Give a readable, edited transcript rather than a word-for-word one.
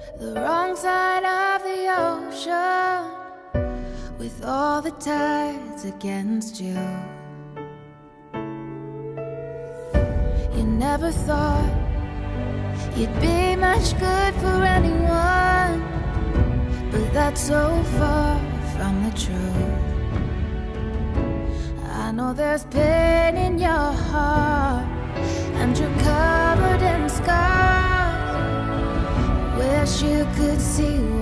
the wrong side of the ocean, with all the tides against you. You never thought you'd be much good for anyone, but that's so far from the truth. I know there's pain in your heart, and you're covered in scars. Wish you could see